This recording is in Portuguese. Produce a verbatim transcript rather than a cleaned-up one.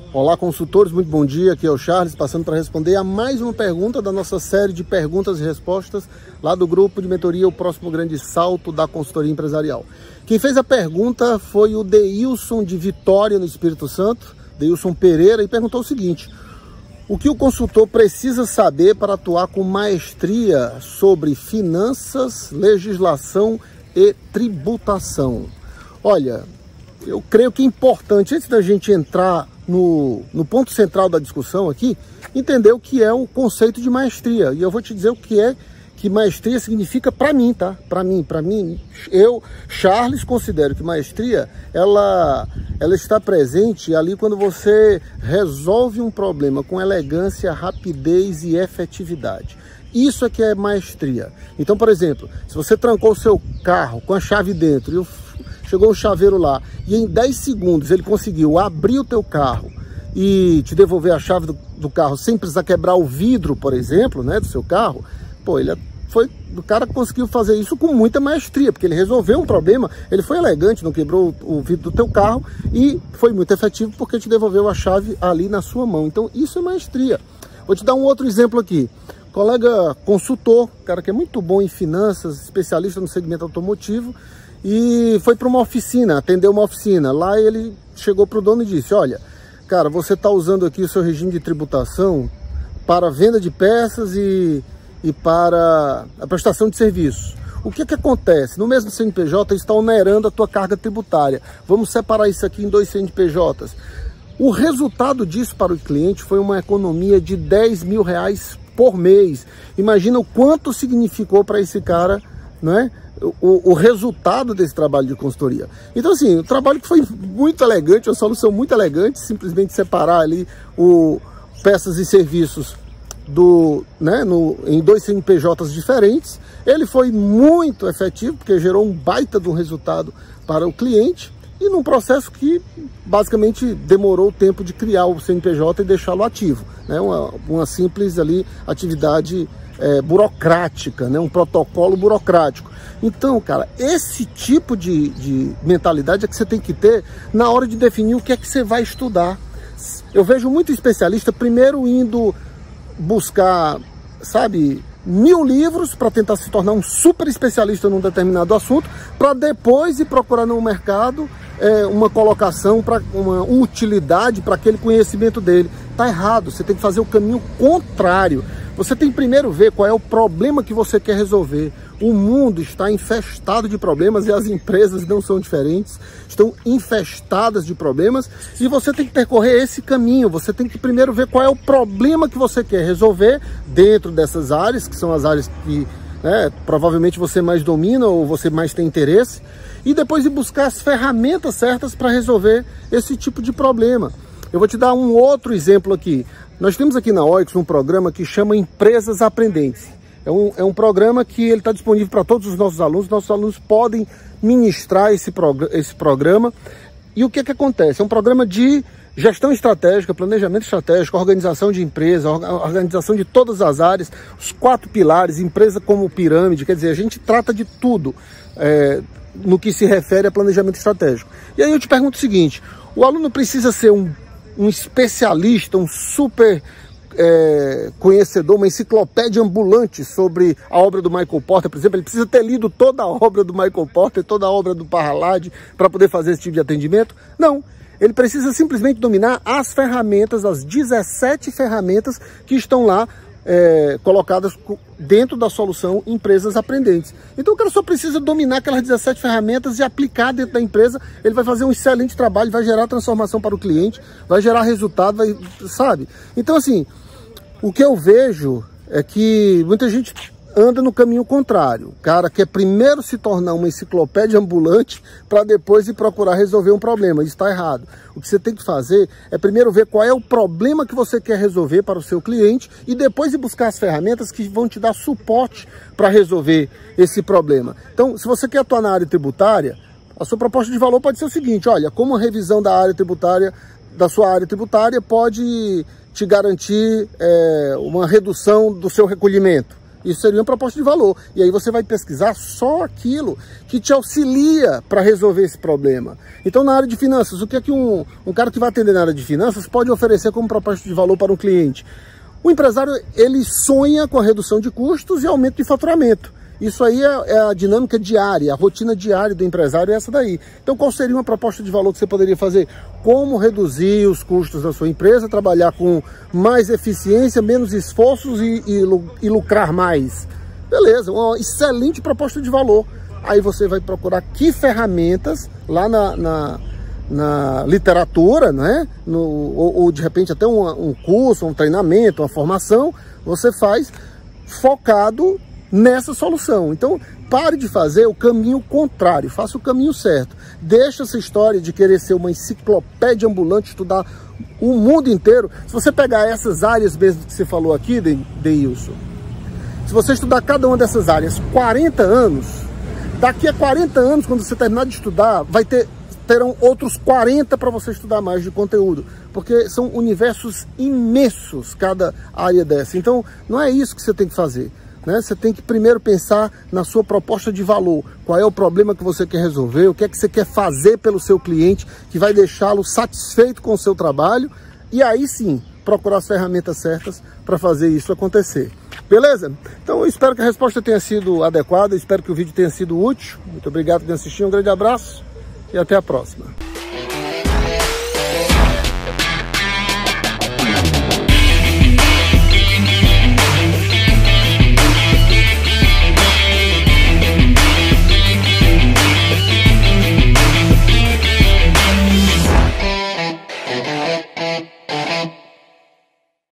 Olá, consultores, muito bom dia, aqui é o Charles, passando para responder a mais uma pergunta da nossa série de perguntas e respostas lá do grupo de mentoria O Próximo Grande Salto da Consultoria Empresarial. Quem fez a pergunta foi o Deilson de Vitória, no Espírito Santo, Deilson Pereira, e perguntou o seguinte: o que o consultor precisa saber para atuar com maestria sobre finanças, legislação e tributação? Olha, eu creio que é importante, antes da gente entrar no, no ponto central da discussão aqui, entender o que é o conceito de maestria. E eu vou te dizer o que é que maestria significa para mim, tá? Para mim, para mim, eu, Charles, considero que maestria, ela, ela está presente ali quando você resolve um problema com elegância, rapidez e efetividade. Isso é que é maestria. Então, por exemplo, se você trancou o seu carro com a chave dentro e o chegou um chaveiro lá e em dez segundos ele conseguiu abrir o teu carro e te devolver a chave do, do carro sem precisar quebrar o vidro, por exemplo, né, do seu carro, pô, ele foi, o cara conseguiu fazer isso com muita maestria, porque ele resolveu um problema, ele foi elegante, não quebrou o, o vidro do teu carro e foi muito efetivo porque te devolveu a chave ali na sua mão. Então isso é maestria. Vou te dar um outro exemplo aqui. Colega consultor, cara que é muito bom em finanças, especialista no segmento automotivo, e foi para uma oficina, atendeu uma oficina. Lá ele chegou para o dono e disse: olha, cara, você está usando aqui o seu regime de tributação para venda de peças e, e para a prestação de serviços. O que que acontece? No mesmo C N P J está onerando a tua carga tributária. Vamos separar isso aqui em dois C N P Js. O resultado disso para o cliente foi uma economia de dez mil reais por mês. Imagina o quanto significou para esse cara, não é? O, o resultado desse trabalho de consultoria. Então, assim, o trabalho que foi muito elegante, uma solução muito elegante, simplesmente separar ali o peças e serviços do, né, no, em dois C N P Js diferentes. Ele foi muito efetivo, porque gerou um baita de um resultado para o cliente, e num processo que basicamente demorou o tempo de criar o C N P J e deixá-lo ativo, né? Uma, uma simples ali atividade é, burocrática, né? Um protocolo burocrático. Então, cara, esse tipo de, de mentalidade é que você tem que ter na hora de definir o que é que você vai estudar. Eu vejo muito especialista primeiro indo buscar, sabe, mil livros para tentar se tornar um super especialista num determinado assunto, para depois ir procurar no mercado é, uma colocação, para uma utilidade para aquele conhecimento dele. Tá errado, você tem que fazer o caminho contrário. Você tem que primeiro ver qual é o problema que você quer resolver. O mundo está infestado de problemas e as empresas não são diferentes, estão infestadas de problemas, e você tem que percorrer esse caminho. Você tem que primeiro ver qual é o problema que você quer resolver dentro dessas áreas, que são as áreas que né, provavelmente você mais domina ou você mais tem interesse, e depois ir buscar as ferramentas certas para resolver esse tipo de problema. Eu vou te dar um outro exemplo aqui. Nós temos aqui na O I X um programa que chama Empresas Aprendentes. É um, é um programa que ele está disponível para todos os nossos alunos. Nossos alunos podem ministrar esse, prog esse programa. E o que que acontece? É um programa de gestão estratégica, planejamento estratégico, organização de empresa, organização de todas as áreas, os quatro pilares, empresa como pirâmide. Quer dizer, a gente trata de tudo é, no que se refere a planejamento estratégico. E aí eu te pergunto o seguinte: o aluno precisa ser um um especialista, um super é, conhecedor, uma enciclopédia ambulante sobre a obra do Michael Porter, por exemplo? Ele precisa ter lido toda a obra do Michael Porter, toda a obra do Parhalad para poder fazer esse tipo de atendimento? Não. Ele precisa simplesmente dominar as ferramentas, as dezessete ferramentas que estão lá É, colocadas dentro da solução Empresas Aprendentes. Então o cara só precisa dominar aquelas dezessete ferramentas e aplicar dentro da empresa. Ele vai fazer um excelente trabalho, vai gerar transformação para o cliente, vai gerar resultado, vai, sabe? Então, assim, o que eu vejo é que muita gente anda no caminho contrário. O cara quer primeiro se tornar uma enciclopédia ambulante para depois ir procurar resolver um problema. Isso está errado. O que você tem que fazer é primeiro ver qual é o problema que você quer resolver para o seu cliente e depois ir buscar as ferramentas que vão te dar suporte para resolver esse problema. Então, se você quer atuar na área tributária, a sua proposta de valor pode ser o seguinte: olha, como a revisão da área tributária, da sua área tributária pode te garantir é, uma redução do seu recolhimento. Isso seria uma proposta de valor. E aí você vai pesquisar só aquilo que te auxilia para resolver esse problema. Então, na área de finanças, o que é que um, um cara que vai atender na área de finanças pode oferecer como proposta de valor para um cliente? O empresário, ele sonha com a redução de custos e aumento de faturamento. Isso aí é, é a dinâmica diária, a rotina diária do empresário é essa daí. Então, qual seria uma proposta de valor que você poderia fazer? Como reduzir os custos da sua empresa, trabalhar com mais eficiência, menos esforços e, e, e lucrar mais? Beleza, uma excelente proposta de valor. Aí você vai procurar que ferramentas lá na, na, na literatura, né? No, ou, ou de repente até um, um curso, um treinamento, uma formação, você faz focado nessa solução. Então, pare de fazer o caminho contrário, faça o caminho certo. Deixa essa história de querer ser uma enciclopédia ambulante, estudar o mundo inteiro. Se você pegar essas áreas mesmo que você falou aqui, Deilson, se você estudar cada uma dessas áreas quarenta anos, daqui a quarenta anos, quando você terminar de estudar, vai ter, terão outros quarenta para você estudar mais de conteúdo, porque são universos imensos cada área dessa. Então, não é isso que você tem que fazer. Né? Você tem que primeiro pensar na sua proposta de valor, qual é o problema que você quer resolver, o que é que você quer fazer pelo seu cliente que vai deixá-lo satisfeito com o seu trabalho, e aí sim procurar as ferramentas certas para fazer isso acontecer. Beleza? Então eu espero que a resposta tenha sido adequada, espero que o vídeo tenha sido útil. Muito obrigado por assistir, um grande abraço e até a próxima.